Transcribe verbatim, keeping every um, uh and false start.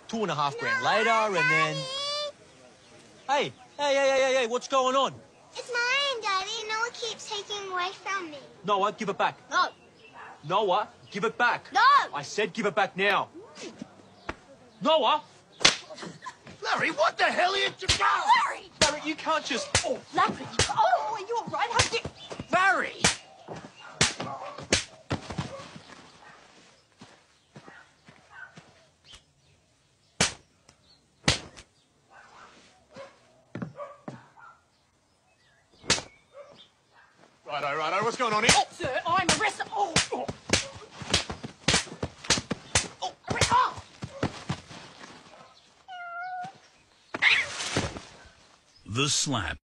two and a half grand No, later, and Daddy. then... Hey, hey, hey, hey, hey, hey, what's going on? It's mine, Daddy. Noah keeps taking away from me. Noah, give it back. No. Noah, give it back. No. I said give it back now. Noah! Larry, what the hell are you... Larry! Larry, you can't just... Oh, Larry! Oh, are you all right? How did... Larry! Righto, righto, what's going on here? Oh, sir, I'm arrested. Oh! Oh! Oh! Arrest... Oh! The slap.